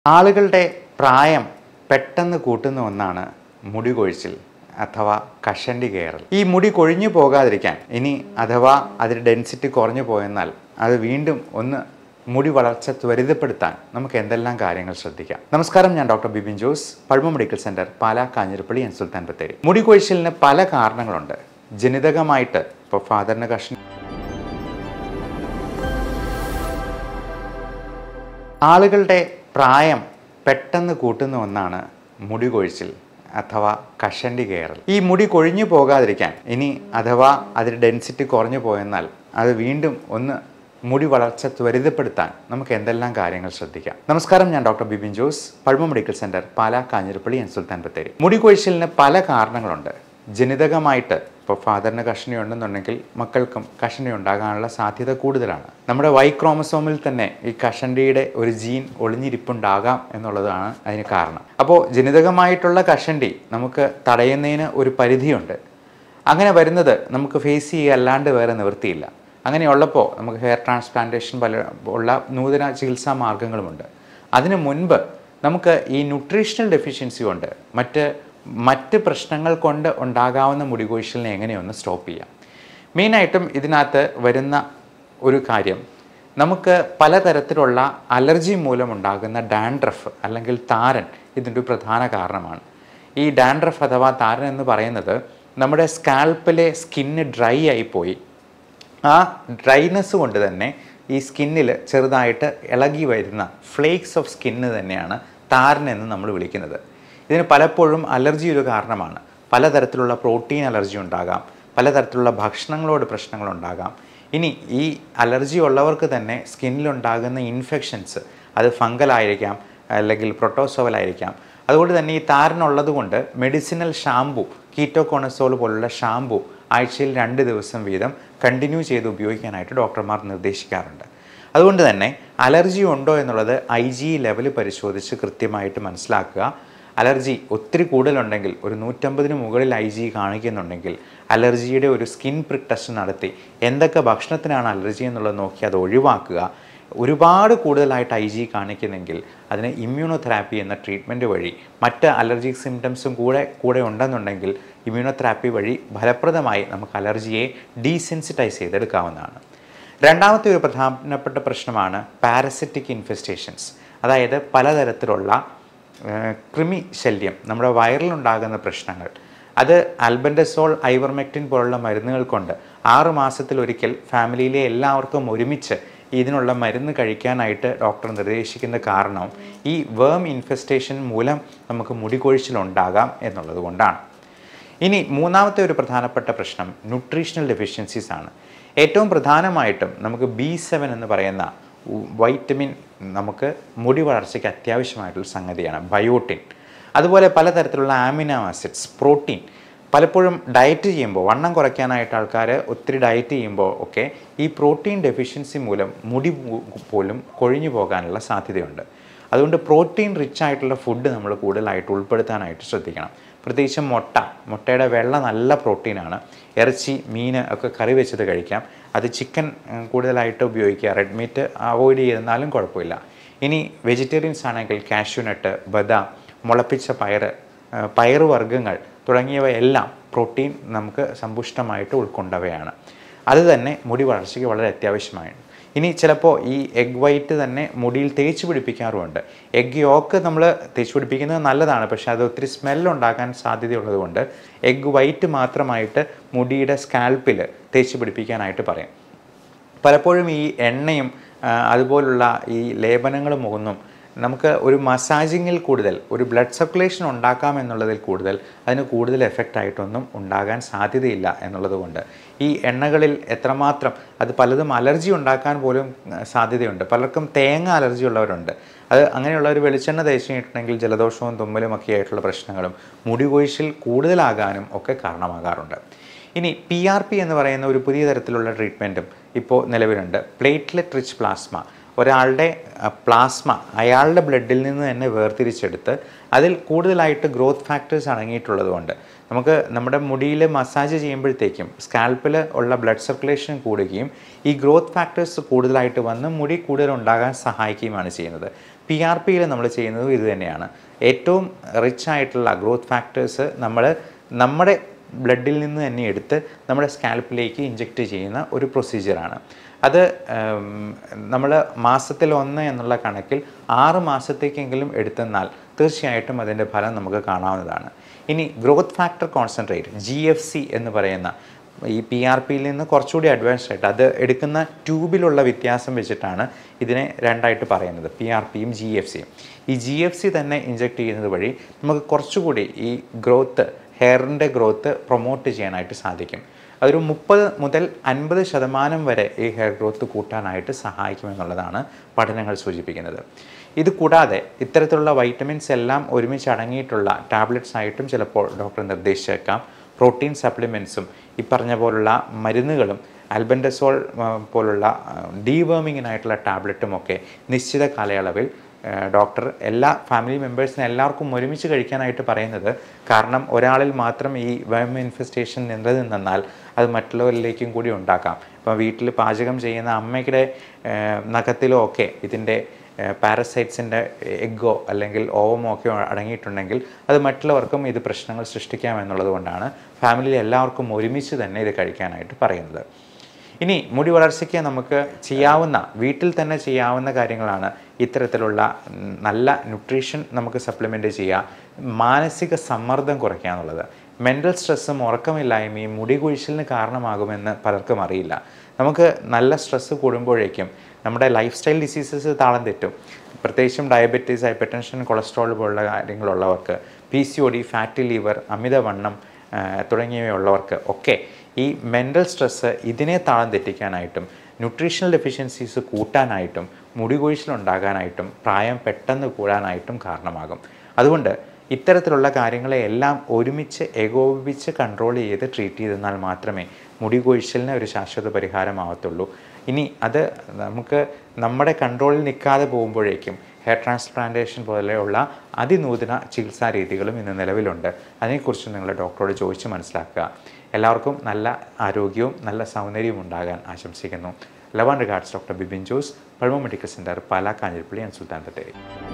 ആളുകളുടെ പ്രായം പെട്ടെന്ന് കൂട്ടുന്ന ഒന്നാണ് മുടി കൊഴിച്ചിൽ അഥവാ കഷണ്ടി കയറൽ. ഈ മുടി കൊഴിഞ്ഞു പോകാതിരിക്കാൻ ഇനി അഥവാ അതിൻ്റെ ഡെൻസിറ്റി കുറഞ്ഞു പോയെന്നാൽ അത് വീണ്ടും മുടി വളർച്ച ത്വരിതപ്പെടുത്താൻ നമുക്ക് എന്തെല്ലാം കാര്യങ്ങൾ ശ്രദ്ധിക്കാം. നമസ്കാരം, ഞാൻ doctor Bibin Jose, Pulmo medical centre, Pala, Kanjirappally and Sulthan Bathery. മുടി കൊഴിച്ചിലിന് പല കാരണങ്ങളുണ്ട്. ജനിതകമായിട്ട് ഇപ്പോൾ ഫാദറിന് ആളുകളുടെ പ്രായം പെട്ടെന്ന് കൂട്ടുന്ന ഒന്നാണ് മുടി കൊഴിച്ചിൽ അഥവാ കഷണ്ടി കയറൽ. ഈ മുടി കൊഴിഞ്ഞു പോകാതിരിക്കാൻ ഇനി അഥവാ അതിൻ്റെ ഡെൻസിറ്റി കുറഞ്ഞു പോയെന്നാൽ അത് വീണ്ടും മുടി വളർച്ച ത്വരിതപ്പെടുത്താൻ നമുക്ക് എന്തെല്ലാം കാര്യങ്ങൾ ശ്രദ്ധിക്കാം. നമസ്കാരം, ഞാൻ doctor Bibin Jose, Pulmo medical centre, Pala, Kanjirappally and Sulthan Bathery. മുടി കൊഴിച്ചിലിന് പല കാരണങ്ങളുണ്ട്. ജനിതകമായിട്ട് ഇപ്പോൾ ഫാദറിന് കഷണ്ടി ഉണ്ടെന്നുണ്ടെങ്കിൽ മക്കൾക്കും കഷണ്ടി ഉണ്ടാകാനുള്ള സാധ്യത കൂടുതലാണ്. നമ്മുടെ വൈ ക്രോമസോമിൽ തന്നെ ഈ കഷണ്ടിയുടെ ഒരു ജീൻ ഒളിഞ്ഞിരിപ്പുണ്ടാകാം എന്നുള്ളതാണ് അതിന് കാരണം. അപ്പോൾ ജനിതകമായിട്ടുള്ള കഷണ്ടി നമുക്ക് തടയുന്നതിന് ഒരു പരിധിയുണ്ട്. അങ്ങനെ വരുന്നത് നമുക്ക് ഫേസ് ചെയ്യുക അല്ലാണ്ട് വേറെ നിവൃത്തിയില്ല. അങ്ങനെയുള്ളപ്പോൾ നമുക്ക് ഹെയർ ട്രാൻസ്പ്ലാന്റേഷൻ ഉള്ള നൂതന ചികിത്സാ മാർഗങ്ങളുമുണ്ട്. അതിനു മുൻപ് നമുക്ക് ഈ ന്യൂട്രീഷണൽ ഡെഫിഷ്യൻസി കൊണ്ട് മറ്റ് പ്രശ്നങ്ങൾ കൊണ്ട് ഉണ്ടാകാവുന്ന മുടി കൊഴിച്ചിലിനെ എങ്ങനെയൊന്ന് സ്റ്റോപ്പ് ചെയ്യാം. മെയിനായിട്ടും ഇതിനകത്ത് വരുന്ന ഒരു കാര്യം, നമുക്ക് പലതരത്തിലുള്ള അലർജി മൂലമുണ്ടാകുന്ന ഡാൻഡ്രഫ് അല്ലെങ്കിൽ താരൻ ഇതിൻ്റെ പ്രധാന കാരണമാണ്. ഈ ഡാൻഡ്രഫ് അഥവാ താരൻ എന്ന് പറയുന്നത് നമ്മുടെ സ്കാൽപ്പിലെ സ്കിന്ന് ഡ്രൈ ആയിപ്പോയി. ആ ഡ്രൈനെസ് കൊണ്ട് തന്നെ ഈ സ്കിന്നിൽ ചെറുതായിട്ട് ഇളകി വരുന്ന ഫ്ലേക്സ് ഓഫ് സ്കിന്ന് തന്നെയാണ് താരൻ എന്ന് നമ്മൾ വിളിക്കുന്നത്. ഇതിന് പലപ്പോഴും അലർജി ഒരു കാരണമാണ്. പലതരത്തിലുള്ള പ്രോട്ടീൻ അലർജി ഉണ്ടാകാം, പലതരത്തിലുള്ള ഭക്ഷണങ്ങളോട് പ്രശ്നങ്ങളുണ്ടാകാം. ഇനി ഈ അലർജി ഉള്ളവർക്ക് തന്നെ സ്കിന്നിലുണ്ടാകുന്ന ഇൻഫെക്ഷൻസ് അത് ഫംഗലായിരിക്കാം അല്ലെങ്കിൽ പ്രൊട്ടോസോവലായിരിക്കാം. അതുകൊണ്ട് തന്നെ ഈ താരനുള്ളത് കൊണ്ട് മെഡിസിനൽ ഷാംപൂ, കീറ്റോകോണസോൾ പോലുള്ള ഷാംപൂ ആഴ്ചയിൽ 2 ദിവസം വീതം കണ്ടിന്യൂ ചെയ്ത് ഉപയോഗിക്കാനായിട്ട് ഡോക്ടർമാർ നിർദ്ദേശിക്കാറുണ്ട്. അതുകൊണ്ട് തന്നെ അലർജി ഉണ്ടോ എന്നുള്ളത് IgE ലെവൽ പരിശോധിച്ച് കൃത്യമായിട്ട് മനസ്സിലാക്കുക. അലർജി ഒത്തിരി കൂടുതലുണ്ടെങ്കിൽ, ഒരു 150 മുകളിൽ IgE കാണിക്കുന്നുണ്ടെങ്കിൽ അലർജിയുടെ ഒരു സ്കിൻ പ്രിക് ടെസ്റ്റ് നടത്തി എന്തൊക്കെ ഭക്ഷണത്തിനാണ് അലർജി എന്നുള്ളത് നോക്കി അത് ഒഴിവാക്കുക. ഒരുപാട് കൂടുതലായിട്ട് IgE കാണിക്കുന്നെങ്കിൽ അതിന് ഇമ്മ്യൂണോതെറാപ്പി എന്ന ട്രീറ്റ്മെൻറ്റ് വഴി മറ്റ് അലർജിക് സിംറ്റംസും കൂടെ ഉണ്ടെന്നുണ്ടെങ്കിൽ ഇമ്മ്യൂണോതെറാപ്പി വഴി ഫലപ്രദമായി നമുക്ക് അലർജിയെ ഡീസെൻസിറ്റൈസ് ചെയ്തെടുക്കാവുന്നതാണ്. രണ്ടാമത്തെ ഒരു പ്രധാനപ്പെട്ട പ്രശ്നമാണ് പാരസിറ്റിക് ഇൻഫെസ്റ്റേഷൻസ്. അതായത് പലതരത്തിലുള്ള കൃമി ശല്യം, നമ്മുടെ വയറിലുണ്ടാകുന്ന പ്രശ്നങ്ങൾ. അത് ആൽബൻഡസോൾ, ഐവർമെക്റ്റിൻ പോലുള്ള മരുന്നുകൾ കൊണ്ട് 6 മാസത്തിലൊരിക്കൽ ഫാമിലിയിലെ എല്ലാവർക്കും ഒരുമിച്ച് ഇതിനുള്ള മരുന്ന് കഴിക്കാനായിട്ട് ഡോക്ടർ നിർദ്ദേശിക്കുന്ന കാരണം ഈ വേം ഇൻഫെസ്റ്റേഷൻ മൂലം നമുക്ക് മുടി കൊഴിച്ചിലുണ്ടാകാം എന്നുള്ളത് കൊണ്ടാണ്. ഇനി മൂന്നാമത്തെ ഒരു പ്രധാനപ്പെട്ട പ്രശ്നം ന്യൂട്രീഷണൽ ഡെഫിഷ്യൻസീസ് ആണ്. ഏറ്റവും പ്രധാനമായിട്ടും നമുക്ക് B7 എന്ന് പറയുന്ന വൈറ്റമിൻ നമുക്ക് മുടി വളർച്ചയ്ക്ക് അത്യാവശ്യമായിട്ടുള്ള സംഗതിയാണ്. ബയോട്ടിൻ, അതുപോലെ പലതരത്തിലുള്ള ആമിനോ ആസിഡ്സ്, പ്രോട്ടീൻ. പലപ്പോഴും ഡയറ്റ് ചെയ്യുമ്പോൾ, വണ്ണം കുറയ്ക്കാനായിട്ട് ആൾക്കാർ ഒത്തിരി ഡയറ്റ് ചെയ്യുമ്പോൾ ഒക്കെ ഈ പ്രോട്ടീൻ ഡെഫിഷ്യൻസി മൂലം മുടി പോലും കൊഴിഞ്ഞു പോകാനുള്ള സാധ്യതയുണ്ട്. അതുകൊണ്ട് പ്രോട്ടീൻ റിച്ച് ആയിട്ടുള്ള ഫുഡ് നമ്മൾ കൂടുതലായിട്ട് ഉൾപ്പെടുത്താനായിട്ട് ശ്രദ്ധിക്കണം. പ്രത്യേകിച്ചും മുട്ടയുടെ വെള്ള നല്ല പ്രോട്ടീനാണ്. ഇറച്ചി, മീൻ ഒക്കെ കറി വെച്ചത് കഴിക്കാം. അത് ചിക്കൻ കൂടുതലായിട്ട് ഉപയോഗിക്കുക. റെഡ് മീറ്റ് അവോയ്ഡ് ചെയ്താലും കുഴപ്പമില്ല. ഇനി വെജിറ്റേറിയൻസ് ആണെങ്കിൽ കാഷ്യൂനട്ട്, ബദാം, മുളപ്പിച്ച പയറുവർഗ്ഗങ്ങൾ തുടങ്ങിയവയെല്ലാം പ്രോട്ടീൻ നമുക്ക് സമ്പുഷ്ടമായിട്ട് ഉൾക്കൊണ്ടവയാണ്. അത് തന്നെ മുടി വളർച്ചയ്ക്ക് വളരെ അത്യാവശ്യമാണ്. ഇനി ചിലപ്പോൾ ഈ എഗ് വൈറ്റ് തന്നെ മുടിയിൽ തേച്ച് പിടിപ്പിക്കാറുമുണ്ട്. എഗ് യോക്ക് നമ്മൾ തേച്ച് പിടിപ്പിക്കുന്നത് നല്ലതാണ്, പക്ഷേ അത് ഒത്തിരി സ്മെല്ലുണ്ടാക്കാൻ സാധ്യതയുള്ളത് കൊണ്ട് എഗ് വൈറ്റ് മാത്രമായിട്ട് മുടിയുടെ സ്കാൽപ്പിൽ തേച്ച് പിടിപ്പിക്കാനായിട്ട് പറയും. പലപ്പോഴും ഈ എണ്ണയും അതുപോലുള്ള ഈ ലേപനങ്ങളും ഒന്നും നമുക്ക് ഒരു മസാജിങ്ങിൽ കൂടുതൽ, ഒരു ബ്ലഡ് സർക്കുലേഷൻ ഉണ്ടാക്കാം എന്നുള്ളതിൽ കൂടുതൽ അതിന് കൂടുതൽ എഫക്റ്റായിട്ടൊന്നും ഉണ്ടാകാൻ സാധ്യതയില്ല എന്നുള്ളത് കൊണ്ട് ഈ എണ്ണകളിൽ എത്രമാത്രം അത് പലതും അലർജി ഉണ്ടാക്കാൻ പോലും സാധ്യതയുണ്ട്. പലർക്കും തേങ്ങ അലർജി ഉള്ളവരുണ്ട്. അത് അങ്ങനെയുള്ള ഒരു വെളിച്ചെണ്ണ തേച്ച് കഴിഞ്ഞിട്ടുണ്ടെങ്കിൽ ജലദോഷവും തുമ്മലും ഒക്കെ ആയിട്ടുള്ള പ്രശ്നങ്ങളും മുടി കൊഴിച്ചിൽ കൂടുതലാകാനും ഒക്കെ കാരണമാകാറുണ്ട്. ഇനി PRP എന്ന് പറയുന്ന ഒരു പുതിയ തരത്തിലുള്ള ട്രീറ്റ്മെൻറ്റും ഇപ്പോൾ നിലവിലുണ്ട്. Platelet rich plasma. ഒരാളുടെ പ്ലാസ്മ അയാളുടെ ബ്ലഡിൽ നിന്ന് തന്നെ വേർതിരിച്ചെടുത്ത് അതിൽ കൂടുതലായിട്ട് ഗ്രോത്ത് ഫാക്ടേഴ്സ് അടങ്ങിയിട്ടുള്ളത് കൊണ്ട് നമുക്ക് നമ്മുടെ മുടിയിൽ മസാജ് ചെയ്യുമ്പോഴത്തേക്കും സ്കാൽപ്പിൽ ഉള്ള ബ്ലഡ് സർക്കുലേഷൻ കൂടുകയും ഈ ഗ്രോത്ത് ഫാക്ടേഴ്സ് കൂടുതലായിട്ട് വന്ന് മുടി കൂടുതൽ ഉണ്ടാകാൻ സഹായിക്കുകയുമാണ് ചെയ്യുന്നത്. PRPയിൽ നമ്മൾ ചെയ്യുന്നതും ഇത് തന്നെയാണ്. ഏറ്റവും റിച്ച് ആയിട്ടുള്ള ഗ്രോത്ത് ഫാക്ടേഴ്സ് നമ്മുടെ ബ്ലഡിൽ നിന്ന് തന്നെ എടുത്ത് നമ്മുടെ സ്കാൽപ്പിലേക്ക് ഇഞ്ചെക്റ്റ് ചെയ്യുന്ന ഒരു പ്രൊസീജിയറാണ്. അത് നമ്മൾ മാസത്തിൽ 1 എന്നുള്ള കണക്കിൽ 6 മാസത്തേക്കെങ്കിലും എടുത്തെന്നാൽ തീർച്ചയായിട്ടും അതിൻ്റെ ഫലം നമുക്ക് കാണാവുന്നതാണ്. ഇനി ഗ്രോത്ത് ഫാക്ടർ കോൺസെൻട്രേറ്റ് GFC എന്ന് പറയുന്ന ഈ PRPയിൽ നിന്ന് കുറച്ചുകൂടി അഡ്വാൻസ്ഡ് ആയിട്ട് അത് എടുക്കുന്ന ട്യൂബിലുള്ള വ്യത്യാസം വെച്ചിട്ടാണ് ഇതിനെ രണ്ടായിട്ട് പറയുന്നത്, PRPയും GFCയും. ഈ GFC തന്നെ ഇഞ്ചെക്റ്റ് ചെയ്യുന്നത് വഴി നമുക്ക് കുറച്ചുകൂടി ഈ ഗ്രോത്ത്, ഹെയറിൻ്റെ ഗ്രോത്ത് പ്രൊമോട്ട് ചെയ്യാനായിട്ട് സാധിക്കും. അതൊരു 30 മുതൽ 50% വരെ ഈ ഹെയർ ഗ്രോത്ത് കൂട്ടാനായിട്ട് സഹായിക്കുമെന്നുള്ളതാണ് പഠനങ്ങൾ സൂചിപ്പിക്കുന്നത്. ഇത് കൂടാതെ ഇത്തരത്തിലുള്ള വൈറ്റമിൻസ് എല്ലാം ഒരുമിച്ച് അടങ്ങിയിട്ടുള്ള ടാബ്ലറ്റ്സ് ആയിട്ടും ചിലപ്പോൾ ഡോക്ടർ നിർദ്ദേശിച്ചേക്കാം. പ്രോട്ടീൻ സപ്ലിമെൻറ്റ്സും ഈ പറഞ്ഞ പോലുള്ള മരുന്നുകളും ആൽബൻഡസോൾ പോലുള്ള ഡീവേമിങ്ങിനായിട്ടുള്ള ടാബ്ലറ്റുമൊക്കെ നിശ്ചിത കാലയളവിൽ ഡോക്ടർ എല്ലാ ഫാമിലി മെമ്പേഴ്സിനും എല്ലാവർക്കും ഒരുമിച്ച് കഴിക്കാനായിട്ട് പറയുന്നത്. കാരണം ഒരാളിൽ മാത്രം ഈ വേം ഇൻഫെസ്റ്റേഷൻ നിലനിന്നാൽ അത് മറ്റുള്ളവരിലേക്കും കൂടി ഉണ്ടാക്കാം. ഇപ്പോൾ വീട്ടിൽ പാചകം ചെയ്യുന്ന അമ്മയുടെ നഖത്തിലോ ഒക്കെ ഇതിൻ്റെ പാരസൈറ്റ്സിൻ്റെ എഗ്ഗോ അല്ലെങ്കിൽ ഓവമോ ഒക്കെ അടങ്ങിയിട്ടുണ്ടെങ്കിൽ അത് മറ്റുള്ളവർക്കും ഇത് പ്രശ്നങ്ങൾ സൃഷ്ടിക്കാമെന്നുള്ളത് കൊണ്ടാണ് ഫാമിലിയിൽ എല്ലാവർക്കും ഒരുമിച്ച് തന്നെ ഇത് കഴിക്കാനായിട്ട് പറയുന്നത്. ഇനി മുടി വളർച്ചയ്ക്ക് നമുക്ക് വീട്ടിൽ തന്നെ ചെയ്യാവുന്ന കാര്യങ്ങളാണ് ഇത്തരത്തിലുള്ള നല്ല ന്യൂട്രീഷൻ നമുക്ക് സപ്ലിമെൻ്റ് ചെയ്യുക, മാനസിക സമ്മർദ്ദം കുറയ്ക്കുക എന്നുള്ളത്. മെൻ്റൽ സ്ട്രെസ്സും ഉറക്കമില്ലായ്മയും മുടി കൊഴിച്ചിലിന് കാരണമാകുമെന്ന് പലർക്കും അറിയില്ല. നമുക്ക് നല്ല സ്ട്രെസ്സ് കൂടുമ്പോഴേക്കും നമ്മുടെ ലൈഫ് സ്റ്റൈൽ ഡിസീസസ് താളം തെറ്റും. പ്രത്യേകിച്ചും ഡയബറ്റീസ്, ഹൈപ്പർടെൻഷൻ, കൊളസ്ട്രോൾ പോലുള്ള കാര്യങ്ങളുള്ളവർക്ക്, PCOD, ഫാറ്റി ലിവർ, അമിതവണ്ണം തുടങ്ങിയവയുള്ളവർക്ക് ഒക്കെ ഈ മെൻ്റൽ സ്ട്രെസ്സ് ഇതിനെ താളം തെറ്റിക്കാനായിട്ടും ന്യൂട്രീഷണൽ ഡെഫിഷ്യൻസീസ് കൂട്ടാനായിട്ടും മുടി കൊഴിച്ചിലുണ്ടാകാനായിട്ടും പ്രായം പെട്ടെന്ന് കൂടാനായിട്ടും കാരണമാകും. അതുകൊണ്ട് ഇത്തരത്തിലുള്ള കാര്യങ്ങളെ എല്ലാം ഒരുമിച്ച് ഏകോപിപ്പിച്ച് കൺട്രോൾ ചെയ്ത് ട്രീറ്റ് ചെയ്തെന്നാൽ മാത്രമേ മുടി കൊഴിച്ചിലിന് ഒരു ശാശ്വത പരിഹാരമാവത്തുള്ളൂ. ഇനി അത് നമുക്ക് നമ്മുടെ കൺട്രോളിൽ നിൽക്കാതെ പോകുമ്പോഴേക്കും ഹെയർ ട്രാൻസ്പ്ലാന്റേഷൻ പോലെയുള്ള അതിനൂതന ചികിത്സാ രീതികളും ഇന്ന് നിലവിലുണ്ട്. അതിനെക്കുറിച്ച് നിങ്ങൾ ഡോക്ടറോട് ചോദിച്ച് മനസ്സിലാക്കുക. എല്ലാവർക്കും നല്ല ആരോഗ്യവും നല്ല സൗന്ദര്യവും ഉണ്ടാകാൻ ആശംസിക്കുന്നു. Love and regards, doctor Bibin Jose, Pulmo medical centre, Pala, Kanjirappally and Sulthan Bathery.